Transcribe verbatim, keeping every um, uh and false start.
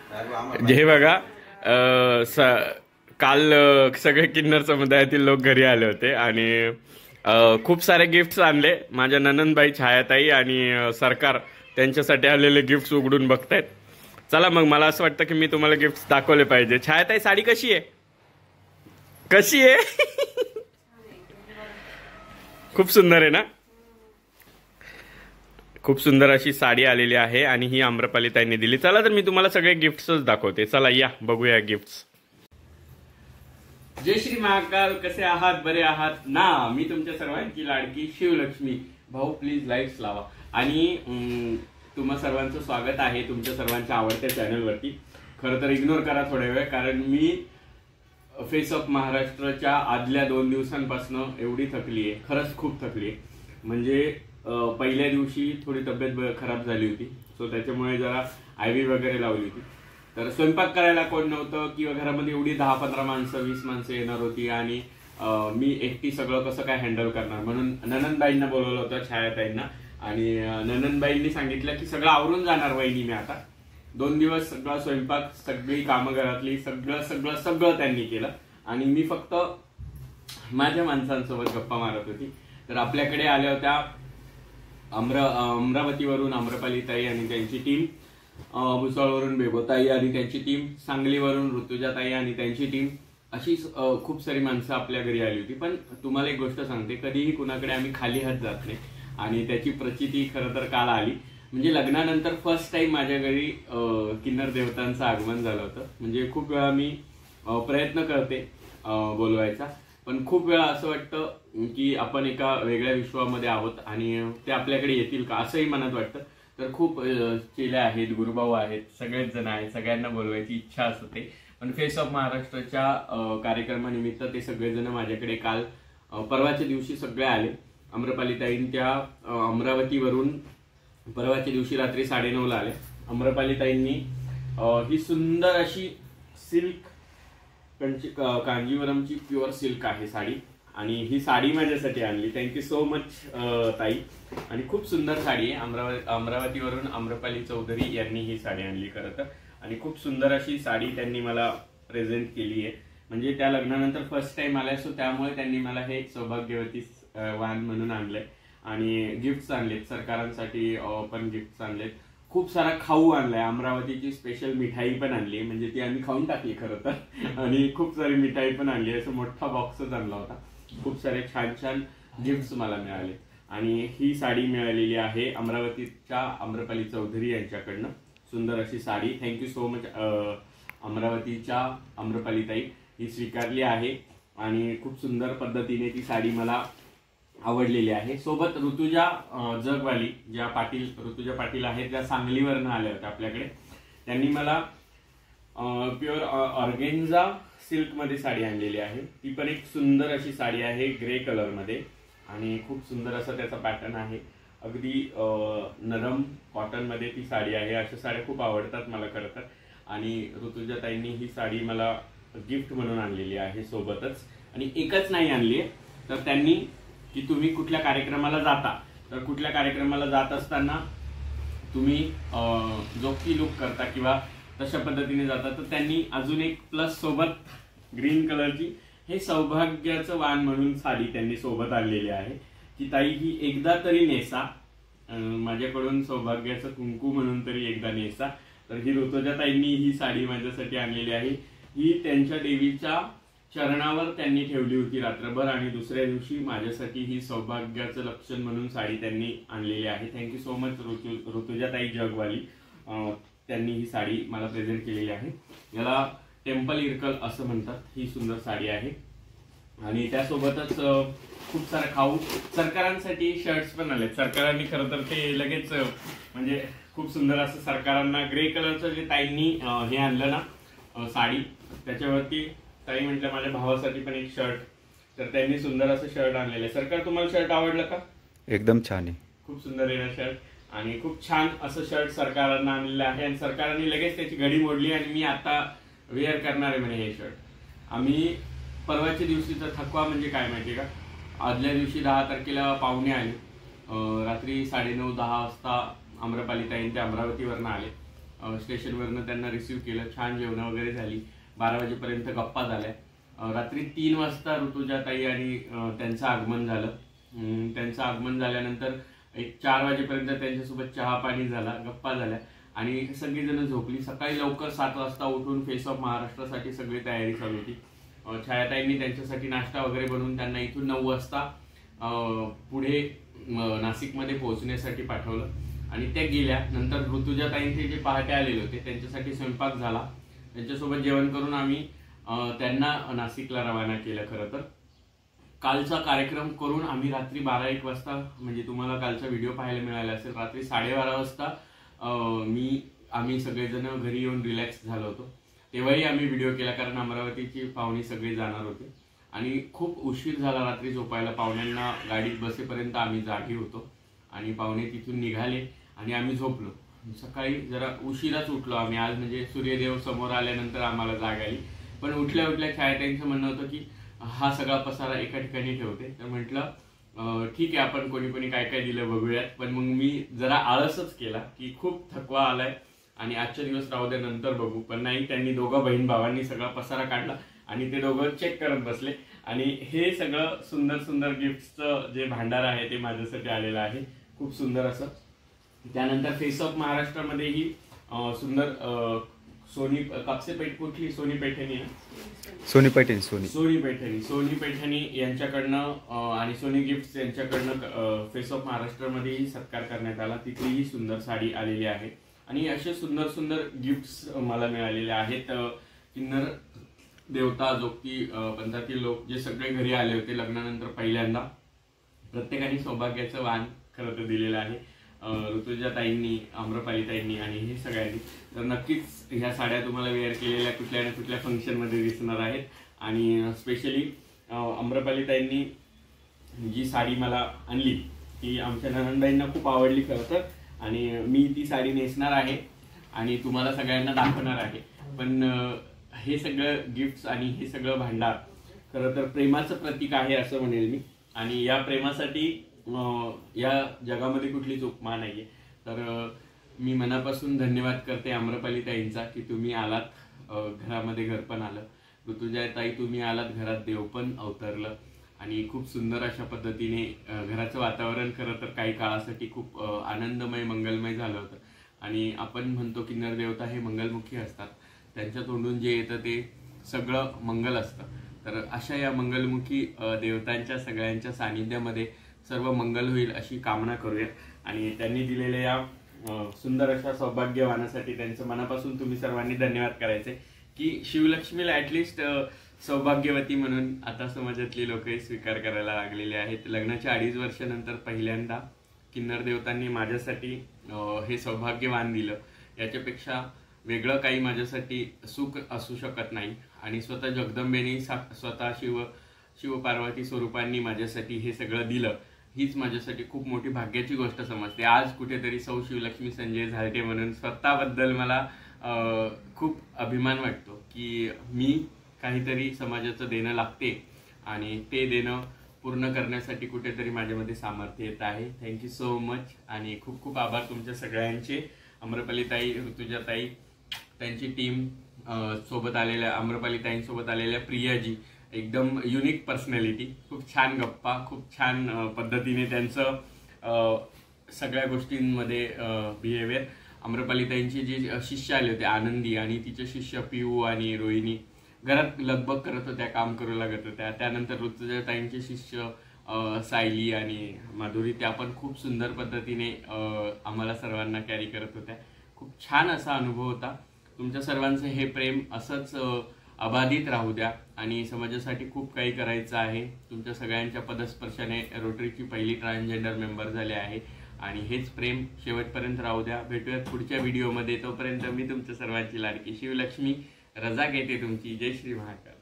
हे बघा अ, स काल अ, सगळे किन्नर समुदायातील लोक घरी आले होते आणि अ, खूप सारे गिफ्ट्स आणले. माझ्या ननंदबाई छायाताई आणि अ, सरकार त्यांच्यासाठी आलेले गिफ्ट्स उघडून बघतायत. चला मग मला असं वाटतं की मी तुम्हाला गिफ्ट्स दाखवले पाहिजे. छायाताई साडी कशी आहे? कशी आहे? खूप सुंदर आहे ना. खूप सुंदर अशी साडी आलेली आहे आणि ही आम्रपाली ताईंनी दिली. चला तर मी तुम्हाला सगळे गिफ्ट्सच दाखवते. चला या बघूया गिफ्ट्स. जय श्री महाकाल. कसे आहात? बरे आहात ना? मी तुमच्या सर्वांची लाडकी शिवलक्ष्मी. भाऊ प्लीज लाईक्स लावा. आणि तुम्हा सर्वांचं स्वागत आहे तुमच्या सर्वांच्या आवडत्या चॅनलवरती. खरं तर इग्नोर करा थोड्या वेळ, कारण मी फेस ऑफ महाराष्ट्राच्या आदल्या दोन दिवसांपासून एवढी थकली आहे, खरंच खूप थकली आहे. म्हणजे पहिल्या दिवशी थोडी तब्येत खराब झाली होती, सो त्याच्यामुळे जरा आय व्ही वगैरे लावली होती. तर स्वयंपाक करायला कोण नव्हतं किंवा घरामध्ये एवढी दहा पंधरा माणसं वीस माणसं येणार होती आणि मी एकटी सगळं कसं काय हँडल करणार, म्हणून ननंदबाईंना बोलवलं होतं, छायाताईंना. आणि ननंदबाईंनी सांगितलं की सगळं आवरून जाणार वहिनी मी आता. दोन दिवस सगळा स्वयंपाक, सगळी कामं घरातली सगळं सगळं सगळं त्यांनी केलं आणि मी फक्त माझ्या माणसांसोबत गप्पा मारत होती. तर आपल्याकडे आल्या होत्या अमरा अमरावतीवरून आम्रपाली ताई आणि त्यांची टीम, भुसावळवरून बेबोताई आणि त्यांची टीम, सांगलीवरून ऋतुजाताई आणि त्यांची टीम, अशी खूप सारी माणसं आपल्या घरी आली होती. पण तुम्हाला एक गोष्ट सांगते, कधीही कुणाकडे आम्ही खाली हात जात नाही आणि त्याची प्रचिती खरं तर काल आली. म्हणजे लग्नानंतर फर्स्ट टाइम माझ्या घरी किन्नर देवतांचं आगमन झालं होतं. म्हणजे खूप वेळा मी प्रयत्न करते बोलवायचा, पण खूप वेळा असं वाटतं की आपण एका वेगळ्या विश्वामध्ये आहोत आणि ते आपल्याकडे येतील का असंही मनात वाटतं. तर खूप चेले आहेत, गुरुभाऊ आहेत, सगळेच जण आहेत, सगळ्यांना बोलवायची इच्छा असते. पण फेस ऑफ महाराष्ट्राच्या कार्यक्रमानिमित्त ते सगळेजण माझ्याकडे काल परवाच्या दिवशी सगळे आले. आम्रपालीताईंच्या अमरावतीवरून परवाच्या दिवशी रात्री साडेनऊ ला आले. आम्रपालीताईंनी ही सुंदर अशी सिल्क कांजीवरमची प्युअर सिल्क आहे साडी आणि ही साडी माझ्यासाठी आणली. थँक्यू सो मच ताई. आणि खूप सुंदर साडी आहे. अमरावती अमरावतीवरून आम्रपाली चौधरी यांनी ही साडी आणली खरं तर, आणि खूप सुंदर अशी साडी त्यांनी मला प्रेझेंट केली आहे. म्हणजे त्या लग्नानंतर फर्स्ट टाइम आल्या, सो त्यामुळे त्यांनी मला हे सौभाग्यवती वाण म्हणून आणलंय. आणि गिफ्ट्स आणलेत, सरकारांसाठी पण गिफ्ट्स आणलेत. खूप सारा खाऊ आणलाय, अमरावतीची स्पेशल मिठाई पण आणली, म्हणजे ती आम्ही खाऊन टाकली खरं तर. आणि खूप सारी मिठाई पण आणली, असं मोठा बॉक्सच आणला होता. खूप सारे छान छान गिफ्ट्स मला मिळाले. आणि ही साडी मिळालेली आहे अमरावतीच्या आम्रपाली चौधरी यांच्याकडनं. सुंदर अशी साडी. थँक्यू सो मच अमरावतीच्या आम्रपालीताई. ही स्वीकारली आहे आणि खूप सुंदर पद्धतीने ती साडी मला आवडलेली आहे. सोबत ऋतुजा जगवाली, ज्या पाटील ऋतुजा पाटील आहेत, त्या सांगलीवरनं आल्या होत्या आपल्याकडे. त्यांनी मला प्युअर ऑर्गेन्झा सिल्क मध्ये साडी आणलेली आहे. ती पण एक सुंदर अशी साडी आहे ग्रे कलर मध्ये आणि खूप सुंदर असं त्याचा पॅटर्न आहे. अगदी नरम कॉटन मध्ये ती साडी आहे. अशा साड्या खूप आवडतात मला खरं तर. आणि ऋतुजाताईंनी ही साडी मला गिफ्ट म्हणून आणलेली आहे सोबतच. आणि एकच नाही आणली तर त्यांनी की तुम्ही कुठल्या कार्यक्रमाला जाता, तर कुठल्या कार्यक्रमाला जात असताना तुम्ही जोकी लुक करता किंवा तशा पद्धतीने जाता, तर त्यांनी अजून एक प्लस सोबत ग्रीन कलरची हे सौभाग्याचं वाण म्हणून साडी त्यांनी सोबत आणलेली आहे. की ताई ही एकदा तरी नेसा, माझ्याकडून सौभाग्याचं कुंकू म्हणून तरी एकदा नेसा. तर ही ऋतुजाताईंनी ही साडी माझ्यासाठी आणलेली आहे. ही त्यांच्या देवीच्या चरणावर त्यांनी ठेवली होती रात्रभर आणि दुसऱ्या दिवशी माझ्यासाठी ही सौभाग्याचं लक्षण म्हणून साडी त्यांनी आणलेली आहे. थँक्यू सो मच ऋतु ऋतुजाताई जगवाली. त्यांनी ही साडी मला प्रेझेंट केलेली आहे. याला टेम्पल इरकल असं म्हणतात. ही सुंदर साडी आहे आणि त्यासोबतच खूप सारा खाऊ. सरकारांसाठी शर्ट्स पण आले. सरकारांनी खरं तर ते लगेच म्हणजे खूप सुंदर असं सरकारांना ग्रे कलरचं जे ताईंनी हे आणलं ना साडी, त्याच्यावरती ताई म्हटलं माझ्या भावासाठी पण एक शर्ट, तर त्यांनी सुंदर असं शर्ट आणलेलं आहे. सरकार तुम्हाला शर्ट आवडलं का? एकदम छान आहे, खूप सुंदर आहे ना शर्ट. आणि खूप छान असं शर्ट सरकारांना आणलेलं आहे आणि सरकारांनी लगेच त्याची घडी मोडली आणि मी आता वेअर करणार आहे म्हणे हे शर्ट. आम्ही परवाच्या दिवशीचा थकवा म्हणजे काय माहितीये का, आदल्या दिवशी दहा तारखेला पाहुणे आले, रात्री साडेनऊ दहा वाजता आम्रपालीताईं ते अमरावतीवरनं आले स्टेशनवरनं त्यांना रिसिव्ह केलं, छान जेवण वगैरे झाली, बारा वाजेपर्यंत गप्पा झाल्या. रात्री तीन वाजता ऋतुजाताई आणि त्यांचं आगमन झालं. त्यांचं आगमन झाल्यानंतर एक चार वाजेपर्यंत त्यांच्यासोबत चहा पाणी झाला, गप्पा झाल्या आणि सगळीजण झोपली. सकाळी लवकर सात वाजता उठून फेस ऑफ महाराष्ट्रासाठी सगळी तयारी चालू होती. छायाताईंनी त्यांच्यासाठी नाश्ता वगैरे बनवून त्यांना इथून नऊ वाजता पुढे नाशिकमध्ये पोहोचण्यासाठी पाठवलं आणि त्या गेल्या. नंतर ऋतुजाताईंचे जे पहाटे आलेले होते त्यांच्यासाठी स्वयंपाक झाला, त्यांच्यासोबत जेवण करून आम्ही त्यांना नाशिकला रवाना केलं. खरं तर कालचा कार्यक्रम करून आम्ही रात्री बारा एक वाजता, म्हणजे तुम्हाला कालचा व्हिडिओ पाहायला मिळाला असेल, रात्री साडेबारा वाजता मी आम्ही सगळेजण घरी येऊन रिलॅक्स झालो होतो. तेव्हाही आम्ही व्हिडिओ केला कारण अमरावतीची पाहुणी सगळे जाणार होते आणि खूप उशीर झाला रात्री झोपायला. पाहुण्यांना गाडीत बसेपर्यंत आम्ही जागी होतो आणि पाहुणे तिथून निघाले आणि आम्ही झोपलो. सकाळी जरा उशिराच उठलो आम्ही आज, म्हणजे सूर्यदेव समोर आल्यानंतर आम्हाला जाग आली. पण उठल्या उठल्या छायाताईंचं म्हणणं होतं की हा सगळा पसारा एका ठिकाणी ठेवते. तर म्हटलं ठीक आहे, आपण कोणी कोणी काय काय दिलं बघूयात. पण मग मी जरा आळसच केला की खूप थकवा आलाय आणि आजच्या दिवस राहू दे नंतर बघू. पण नाही, त्यांनी दोघं बहीण भावांनी सगळा पसारा काढला आणि ते दोघं चेक करत बसले आणि हे सगळं सुंदर सुंदर गिफ्टचं जे भांडार आहे ते माझ्यासाठी आलेलं आहे, खूप सुंदर असं. त्यानंतर फेस ऑफ महाराष्ट्रामध्येही सुंदर सोनी कापसे पेठ कुठली सोनी पैठणी सोनी पैठणी सोनी सोनी पैठणी सोनी पैठणी यांच्याकडनं आणि सोनी गिफ्ट यांच्याकडनं फेस ऑफ महाराष्ट्रामध्येही सत्कार करण्यात आला. तिथेही सुंदर साडी आलेली आहे आणि असे सुंदर सुंदर गिफ्ट्स मला मिळालेले आहेत. किन्नर देवता जोगती पंथातील लोक जे सगळे घरी आले होते लग्नानंतर पहिल्यांदा, प्रत्येकाने सौभाग्याचं वाण खरं तर दिलेलं आहे. ऋतुजाताईंनी, आम्रपालीताईंनी आणि हे सगळ्यांनी. तर नक्कीच ह्या साड्या तुम्हाला वेअर केलेल्या कुठल्या ना कुठल्या फंक्शनमध्ये दिसणार आहेत. आणि स्पेशली आम्रपालीताईंनी जी साडी मला आणली ती आमच्या ननंदबाईंना खूप आवडली खरं तर, आणि मी ती साडी नेसणार आहे आणि तुम्हाला सगळ्यांना दाखवणार आहे. पण हे सगळं गिफ्ट्स आणि हे सगळं भांडार खरं तर प्रेमाचं प्रतीक आहे असं म्हणेल मी. आणि या प्रेमासाठी या जगामध्ये कुठलीच उपमा नाहीये. तर मी मनापासून धन्यवाद करते आम्रपालीताईंचा की तुम्ही आलात, घरामध्ये घर पण आलं. ऋतुजाताई तुम्ही आलात, घरात देव पण अवतरलं आणि खूप सुंदर अशा पद्धतीने घराचं वातावरण खरं तर काही काळासाठी खूप आनंदमय मंगलमय झालं होतं. आणि आपण म्हणतो की नरदेवता हे मंगलमुखी असतात, त्यांच्या तोंडून जे येतं ते सगळं मंगल असतं. तर अशा या मंगलमुखी देवतांच्या सगळ्यांच्या सानिध्यामध्ये सर्व मंगल होईल अशी कामना करूया. आणि त्यांनी दिलेल्या या सुंदर अशा सौभाग्यवानासाठी त्यांचं मनापासून तुम्ही सर्वांनी धन्यवाद करायचे की शिवलक्ष्मीला ॲटलिस्ट सौभाग्यवती म्हणून आता समाजातली लोकही स्वीकार करायला लागलेले आहेत. लग्नाच्या अडीच वर्षानंतर पहिल्यांदा किन्नर देवतांनी माझ्यासाठी हे सौभाग्यवान दिलं. याच्यापेक्षा वेगळं काही माझ्यासाठी सुख असू शकत नाही. आणि स्वतः जगदंबेनी स्वतः शिव शिवपार्वती स्वरूपांनी माझ्यासाठी हे सगळं दिलं, हीच माझ्यासाठी खूप मोठी भाग्याची गोष्ट समजते. आज कुठेतरी सौ शिवलक्ष्मी संजय झालटे म्हणून स्वतःबद्दल मला खूप अभिमान वाटतो की मी काहीतरी समाजाचं देणं लागते आणि ते देणं पूर्ण करण्यासाठी कुठेतरी माझ्यामध्ये सामर्थ्य येत आहे. थँक्यू सो मच आणि खूप खूप आभार तुमच्या सगळ्यांचे. आम्रपालीताई, ऋतुजाताई, त्यांची टीम सोबत आलेल्या आम्रपालीताईंसोबत आलेल्या प्रियाजी, एकदम युनिक पर्सनॅलिटी, खूप छान गप्पा, खूप छान पद्धतीने त्यांचं सगळ्या गोष्टींमध्ये बिहेवियर. आम्रपालीताईंची जी शिष्य आले होते आनंदी आणि तिचे शिष्य पिऊ आणि रोहिणी घरात लगबग करत होत्या, काम करू लागत होत्या. त्यानंतर ऋतुजाताईंचे शिष्य सायली आणि माधुरी, त्या पण खूप सुंदर पद्धतीने आम्हाला सर्वांना कॅरी करत होत्या. खूप छान असा अनुभव होता. तुमच्या सर्वांचं हे प्रेम असंच अबाधित राहू द्या आणि समाजासाठी खूप काही करायचं आहे. तुमच्या सगळ्यांच्या पदस्पर्शाने रोटरीची पहिली ट्रान्सजेंडर मेंबर झाले आहे आणि हेच प्रेम शेवटपर्यंत राहू द्या. भेटूयात पुढच्या व्हिडिओमध्ये. तोपर्यंत मी तुमच्या सर्वांची लाडकी शिवलक्ष्मी रजा घेते तुमची. जय श्री महाकाल.